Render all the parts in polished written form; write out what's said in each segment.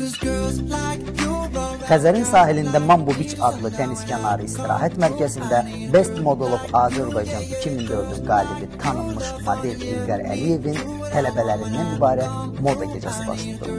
Xəzərin sahilində Mambo Beach adlı dənizkənarı istirahət mərkəzində Best Model of Azərbaycan 2004-ün qalibi tanınmış model İlqar Əliyevin tələbələrindən ibarət moda gecəsi baş tutdu.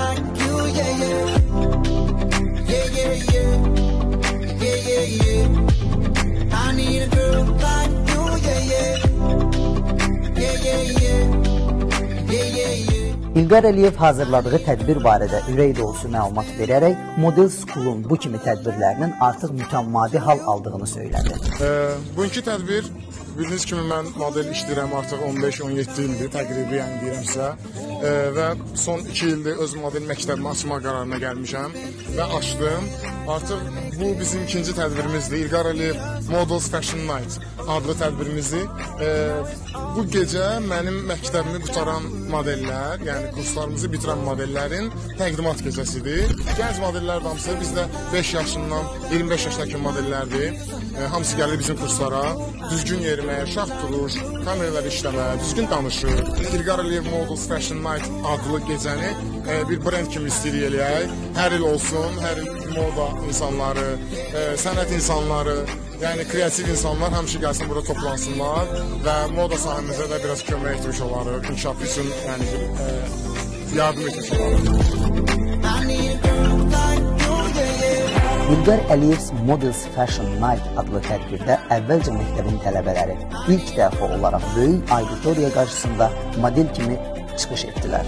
İlqar Əliyev hazırladığı tədbir barədə ürək dolusu məlumat verərək Model School'un bu kimi tədbirlərinin artıq mütəmmadi hal aldığını söylədi. Bugünkü tədbir, bildiyiniz kimi mən model işləyirəm artıq 15-17 ildir təqribi, yəni deyirəmsə. Və son 2 ildir öz model məktəbimi açma qərarına gəlmişəm və açdım. Artıq bu bizim ikinci tədbirimizdir. İlqar Əliyev Models Fashion Night adlı tədbirimizdir. Bu gecə mənim məktəbimi qutaran modellər, yəni kurslarımızı bitirən modellərin təqdimat gecəsidir. Gənc modellər damısı bizdə 5 yaşından 25 yaşdakı modellərdir. Hamısı gəlir bizim kurslara, düzgün yeriməyə, şax duruş, kameralar işləməyə, düzgün danışır. İlqar Əliyev Models Fashion Night adlı gecəni bir brend kimi istəyir eləyək. Hər il olsun, hər il moda insanları, sənət insanları, yəni kreativ insanlar həmişə gəlsin, burada toplansınlar və moda sahəmizə də biraz kömək etmiş olarıq, inkişaf üçün yəni yardım etmiş olarıq. İlqar Əliyevs Models Fashion Night adlı tədbirdə əvvəlcə məktəbin tələbələri ilk dəfə olaraq böyük auditoriya qarşısında model kimi çıxış etdilər.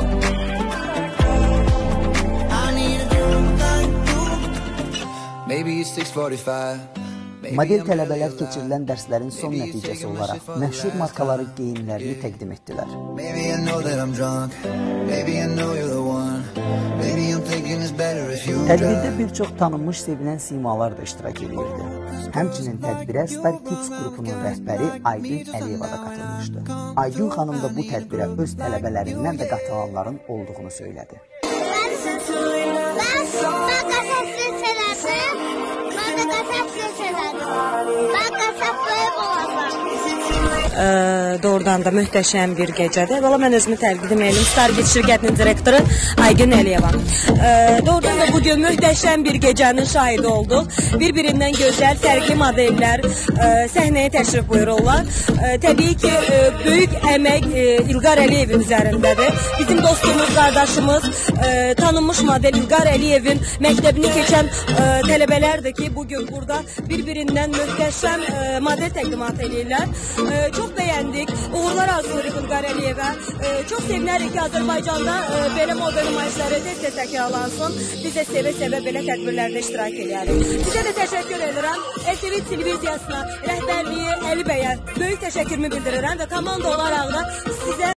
Model tələbələr keçirilən dərslərin son nəticəsi olaraq məşhur markaları geyimlərini təqdim etdilər. Tədbirdə bir çox tanınmış, sevilən simalar da iştirak edirdi. Həmçinin tədbirə Star Kids qrupunun rəhbəri Aygün Əliyeva da qatılmışdı. Aygün xanım da bu tədbirə öz tələbələrindən də qatılanların olduğunu söylədi. Doğrudan da möhtəşəm bir gecədir. Valla mən özümü təqdim edim. Star Kids şirkətinin direktoru Aygün Əliyeva. Doğrudan da bugün möhtəşəm bir gecənin şahidi olduq. Bir-birindən gözəl, fərqli modellər səhnəyə təşrif buyururlar. Təbii ki, böyük əmək İlqar Əliyevin üzərindədir. Bizim dostumuz, qardaşımız, tanınmış model İlqar Əliyevin məktəbini keçən tələbələrdir ki, bugün burada bir-birindən möhtəşəm model təqdimat edirlər. Çox bəyəndik. Uğurlar arzulayırıq İlqar Əliyevə. Çox sevinərik ki, Azərbaycanda belə model nümayişləri tez-tez təkrarlansın. Biz də sevə-sevə belə tədbirlərdə iştirak edərik. Sizə də təşəkkür edirəm. RTV televiziyasına, rəhbərliyi Əli bəyə böyük təşəkkürümü bildirirəm və komanda olaraq da sizə